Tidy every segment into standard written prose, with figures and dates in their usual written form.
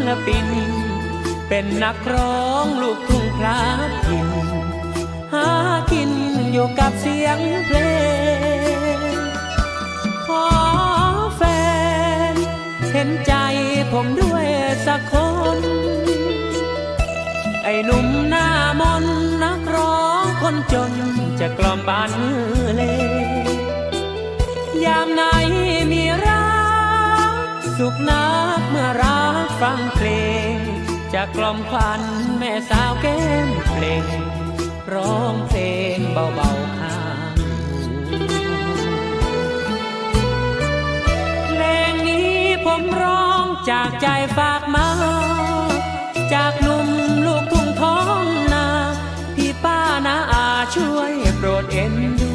ปินเป็นนักร้องลูกทุ่งพระถิ่นหากินอยู่กับเสียงเพลงขอแฟนเห็นใจผมด้วยสักคนไอ้หนุ่มหน้ามนนักร้องคนจนจะกล่อมบ้านเลยามไหนมีรักสุขนักเมื่อรักฟังเพลงจะกล่อมขวัญแม่สาวแก้มเพลงร้องเพลงเบาๆข้างเพลงนี้ผมร้องจากใจฝากมาจากหนุ่มลูกทุ่งท้องนาพี่ป้าน้าอาช่วยโปรดเอ็นดู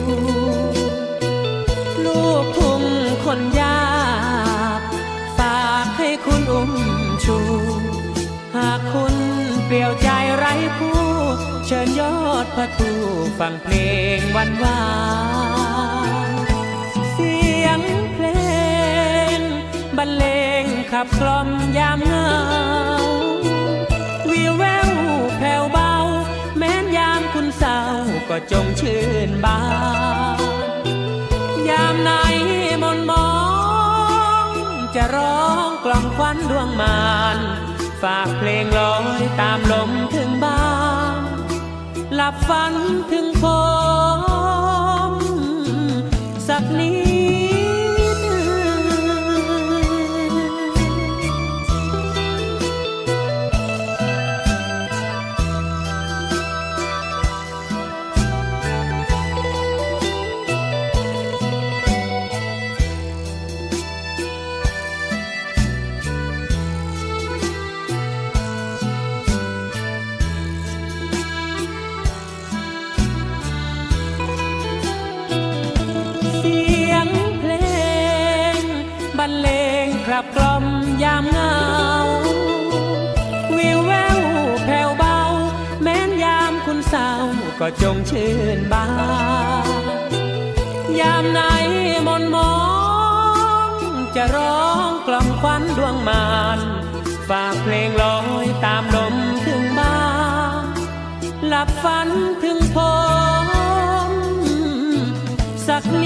ลูกทุ่งคนยากฝากให้คุณอุ้มชูหากคุณเปลี่ยวใจไร้ผู้เชิญยอดพระทูฟังเพลงวันวานเสียงเพลงบรรเลงขับกล่อมยามเหงาวิวแววแผ่วเบาแม้นยามคุณเศร้าก็จงชื่นบานยามไหนมนมองจะร้องกล่อมควันดวงมานฝากเพลงลอยตามลมถึงบ้านหลับฝันถึงผมสักนิดบรรเลงขับกล่อมยามเหงาวิวแววแผ่วเบาแม้นยามคุณเศร้าก็จงชื่นบานยามไหนมนมองจะร้องกล่อมควันดวงมานฝากเพลงลอยตามลมถึงบ้านหลับฝันถึงผมสักนิ